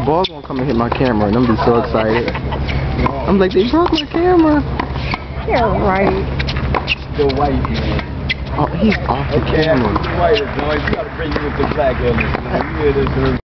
ball won't come and hit my camera, and I'm be so excited. I'm like, they broke my camera. You're right. The white man. Oh, he's off the camera. White is noise. You gotta bring you with the black element. You hear this?